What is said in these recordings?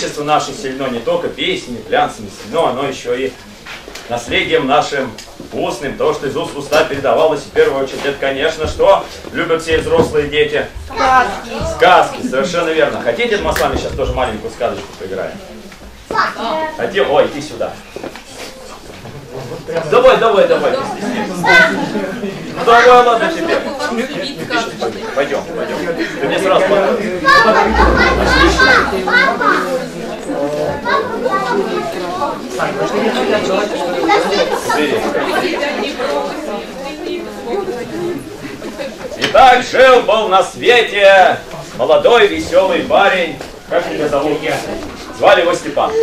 Отечество наше сильно не только песнями, глянцами сильно, оно еще и наследием нашим устным, то, что из уст в уста передавалось, в первую очередь, это, конечно, что любят все взрослые дети? Сказки. Сказки, совершенно верно. Хотите, мы с вами сейчас тоже маленькую сказочку поиграем? Хотите? Ой, иди сюда. Давай, давай, давай. Ну давай, ладно тебе. Пойдем, пойдем. Ты мне сразу покажешь. Итак, жил-был на свете молодой веселый парень. Как тебя зовут? Звали его Степан.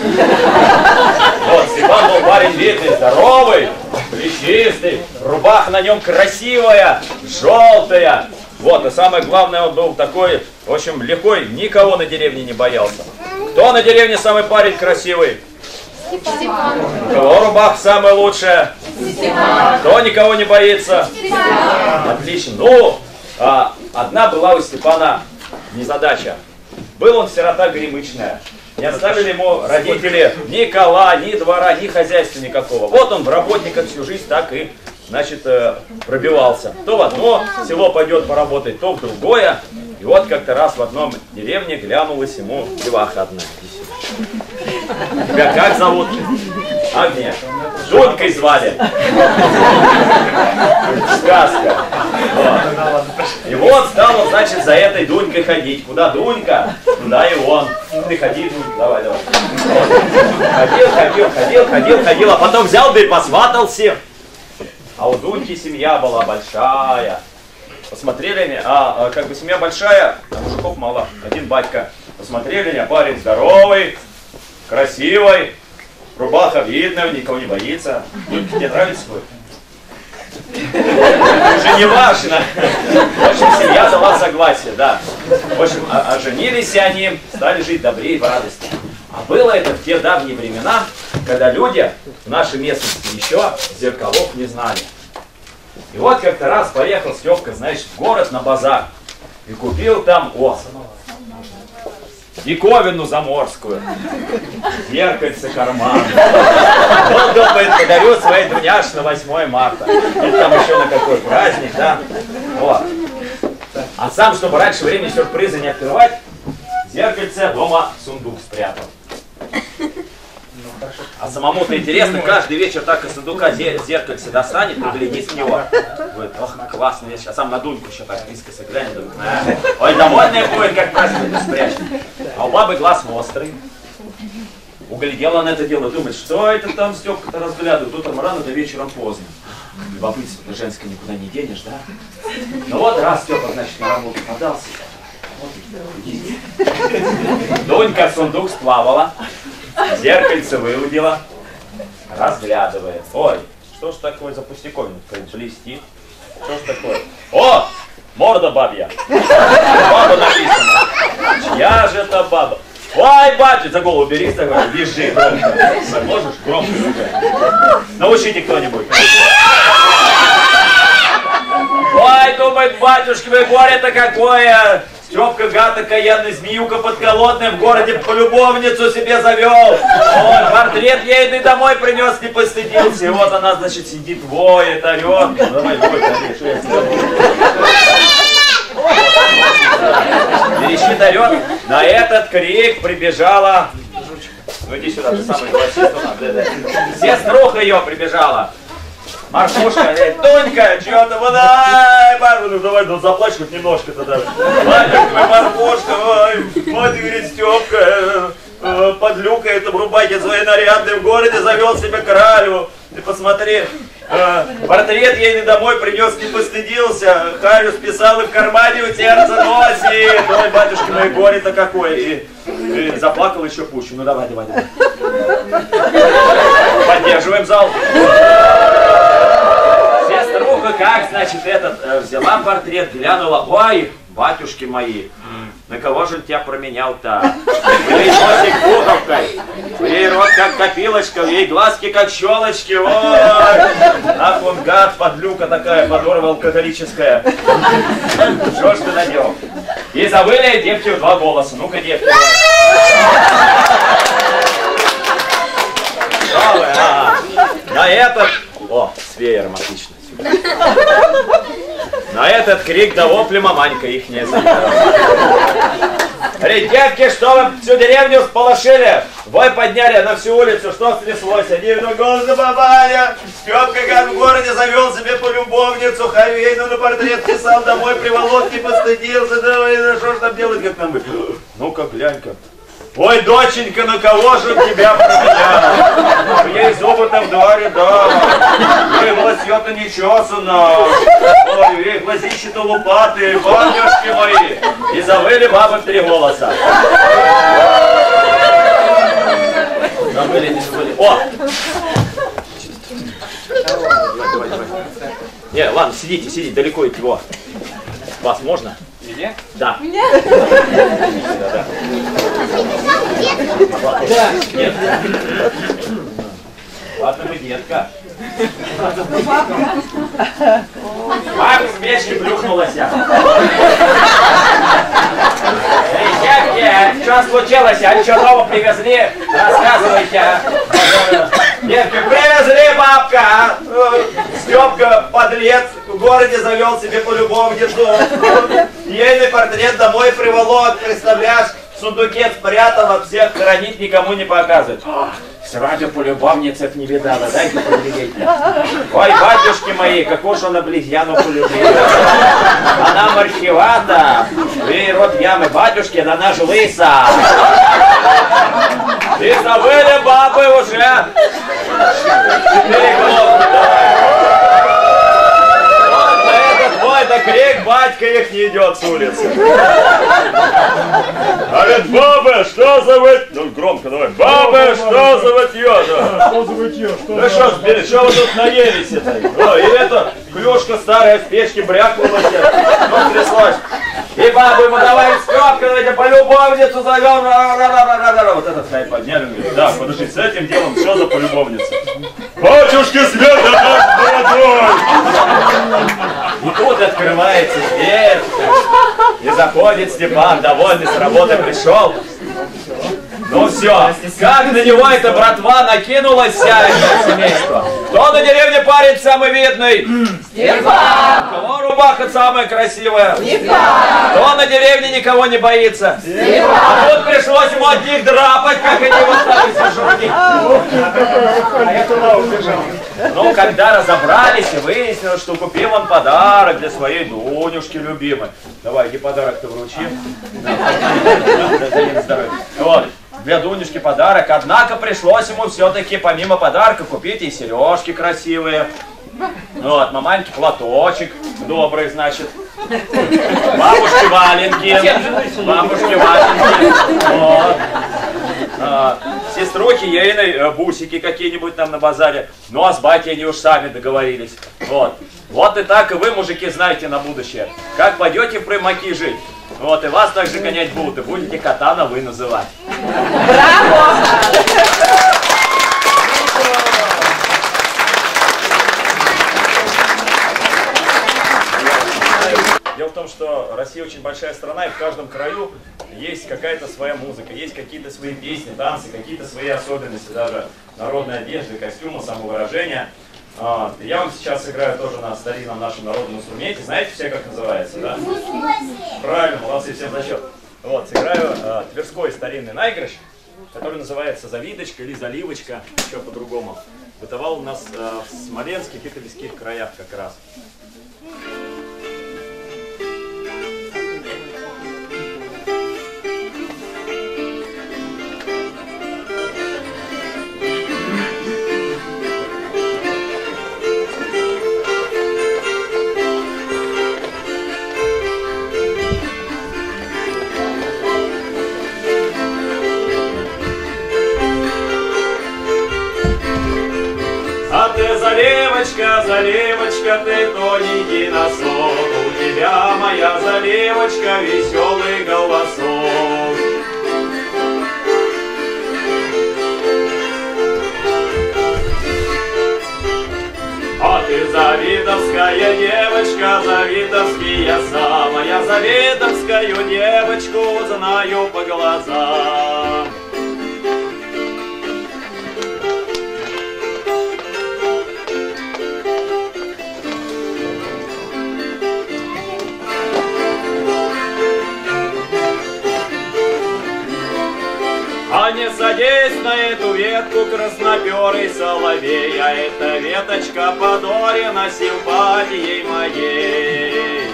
Вот, Степан был парень видный, здоровый, плечистый, рубаха на нем красивая, желтая. Вот, и самое главное, он был такой, в общем, лихой, никого на деревне не боялся. Кто на деревне самый парень красивый? Степан. У кого рубаха самая лучшая? Степан. Кто никого не боится? Степан. Отлично. Ну, одна была у Степана незадача. Был он сирота горемычная. Не оставили ему родители ни кола, ни двора, ни хозяйства никакого. Вот он в работниках всю жизнь так и, значит, пробивался. То в одно село пойдет поработать, то в другое. И вот как-то раз в одном деревне глянулась ему деваха одна. Тебя как зовут? Агния. Дунькой звали. Сказка. Вот. И вот стал он, значит, за этой Дунькой ходить. Куда Дунька, туда и он. Ты ходи, Дунька, давай, давай. Вот. Ходил, а потом взял да и посватался. А у Дуньки семья была большая. Посмотрели они, как бы семья большая, а мужиков мало, один батька. Посмотрели они, парень здоровый, красивый, рубаха видная, никого не боится. Дунька, тебе нравится твой? Уже не важно. В общем, семья дала согласие, да. В общем, оженились они, стали жить добрее и в радости. А было это в те давние времена, когда люди в нашей местности еще зеркалов не знали. И вот как-то раз поехал Степка, значит, в город на базар и купил там диковину заморскую, зеркальце карман. Он думает, подарю своей Дуняш на 8 марта. Или там еще на какой праздник, да? Вот. А сам, чтобы раньше времени сюрпризы не открывать, зеркальце дома в сундук спрятал. А самому-то интересно, каждый вечер так из сундука зеркальце достанет, поглядит в него. Говорит, ох, классно, я сейчас сам на Дуньку еще так низко заглянет, думает, ой, довольная будет, как праздник спрячет. А у бабы глаз острый. Углядел он это дело, думает, что это там Степка-то разглядывает, утром рано до вечером поздно. Любопытство женское никуда не денешь, да? Ну вот раз Степа, значит, на работу подался. Дунька в сундук сплавала, зеркальце выудила, разглядывает. Ой, что ж такое за пустяковина? Блестит. Что ж такое? О, морда бабья. Баба написано. Чья же это баба? Ой, батя, за голову бери, визжи громко. Можешь громко уже? Научите кто-нибудь. Ой, думает, батюшки, вы горе-то какое! Степка, гад окаянный, змеюка подколодная, в городе полюбовницу себе завел. Он портрет ейный домой принес, не постыдился. И вот она, значит, сидит, воет, орет. Давай, вой, верещит, орет. На этот крик прибежала... Ну иди сюда, ты самый голосистый у нас. Сеструха ее прибежала. Марфушка говорит, Дунька, чего-то вода, ну давай, ну заплачь хоть немножко тогда. Марфушка, ой, вот, говорит, Степка, подлюкает, обрубайте свои нарядные в городе, завел себе кралю. Ты посмотри, портрет ейный домой принес, не постыдился, харю списал и в кармане у сердца носит. Ой, батюшки мои, горе-то какое. И заплакал еще пуще. Ну давай. Поддерживаем зал. Сеструха, как, значит, взяла портрет, глянула, ой, батюшки мои, на кого же он тебя променял-то? В ей носик пуховкой, в ей рот как копилочка, в ей глазки как щелочки, ой, ах он гад, подлюка такая, подорва алкоголическая. Что ж ты надел? И завыли девки в 2 голоса, ну-ка, девки. на этот... О, с веером отлично. На этот крик да вопли маманька их не заметила. Ребятки, что вы всю деревню сполошили? Вой подняли на всю улицу, что стряслось? Один в голос бабаня. Степка, как в городе, завел себе полюбовницу, Харейну на портрет писал, домой приволок, не постыдился. Да что ж там делать, как нам быть? Ну-ка, глянь-ка. Ой, доченька, на кого же тебя променял? Я из опыта в дворе, да. Ей волосье-то не чесано. Ой, ей глазищи-то лупатые, батюшки мои. И завыли бабы в 3 голоса. Забыли, не забыли. О! Давай. Не, ладно, сидите, далеко от него. Вас можно? Где? Да. Да. Нет. Ладно, вы детка. Бабка с печки плюхнулась. Девки, что случилось? А что нового привезли? Рассказывайте. Девки, привезли, бабка. Степка, подлец, в городе завел себе полюбовницу. Ейный портрет домой приволок, представляешь? В сундуке спрятал, от всех хранить, никому не показывать. Сразу полюбовницев не видала, дайте поглядеть. Ой, батюшки мои, какую же он обезьяну полюбила. Она мархивата, и рот ямы батюшки, она ж лыса. И забыли бабы уже. 4 головки, это крик, батька их не идет с улицы. Говорит, бабы, что за вытье? Ну, громко давай. Бабы, что за вытье? Что за вытье? Ну что вы тут наелись-то? И эта клюшка старая с печки брякнулась. Ну, тряслась. И бабы ему давай Степка, давайте полюбовницу зовем. Вот этот хай подняли. Да, подожди, с этим делом что за полюбовница? Батюшки, свет, да молодой! И тут открывается дверь, и заходит Степан, довольный, с работы пришел. Ну все, как на него эта братва накинулась, вся это семейство. Кто на деревне парень самый видный? Степан! Кого рубаха самая красивая? Степан! Кто на деревне никого не боится? Степан! А тут пришлось ему от них драпать, как они вот стали все жуки. А я туда убежал. Ну, когда разобрались и выяснилось, что купил он подарок для своей Дунюшки любимой. Давай, иди подарок-то вручи. Дай здоровья. Вот. Для Дунюшки подарок, однако пришлось ему все-таки помимо подарка купить и сережки красивые. Вот, маманьке платочек добрый, значит. Бабушке валенки. Бабушке валенки. Вот. Сеструхи ейной бусики какие-нибудь там на базаре. Ну а с батей они уж сами договорились. Вот. Вот и так и вы, мужики, знаете на будущее. Как пойдете в Примаки жить. Вот, и вас также гонять будут, и будете кота на вы называть. Браво! Дело в том, что Россия очень большая страна, и в каждом краю есть какая-то своя музыка, есть какие-то свои песни, танцы, какие-то свои особенности, даже народной одежды, костюма, самовыражения. Я вам сейчас сыграю тоже на старинном нашем народном инструменте. Знаете все, как называется, да? Правильно, молодцы, всем зачет. Вот, сыграю тверской старинный наигрыш, который называется «Завидочка» или «Заливочка», еще по-другому. Бытовал у нас в смоленских и тверских краях как раз. Заливочка, заливочка, ты тоненький носок, у тебя, моя заливочка, веселый голосок. А ты завидовская девочка, завидовский я сам, а я завидовскую девочку знаю по глазам. Садись на эту ветку, красноперый соловей, а эта веточка подарена симпатией моей.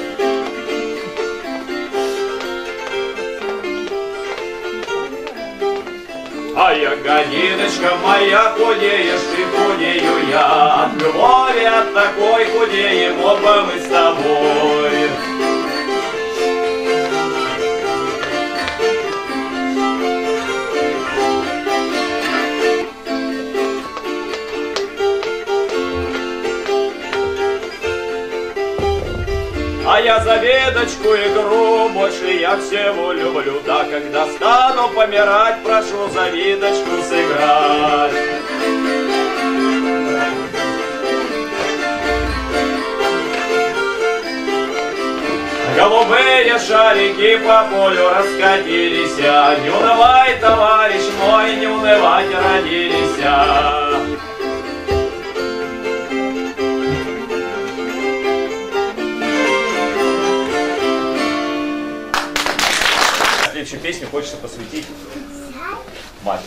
А ягодиночка моя, худеешь ты, худею я. От крови от такой худеем оба мы с тобой. А я за веточку игру больше я всего люблю. Да когда стану помирать, прошу за веточку сыграть. Голубые шарики по полю раскатились. Не унывай, товарищ мой, не унывать родились. Следующую песню хочется посвятить матери.